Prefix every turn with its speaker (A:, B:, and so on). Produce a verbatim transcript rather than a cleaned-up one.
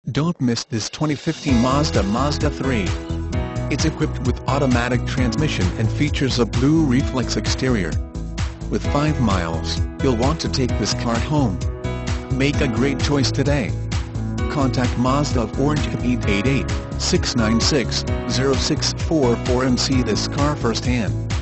A: Don't miss this twenty fifteen Mazda Mazda three. It's equipped with automatic transmission and features a blue reflex exterior. With five miles, you'll want to take this car home. Make a great choice today. Contact Mazda of Orange at eight eight eight, six nine six, zero six four four and see this car firsthand.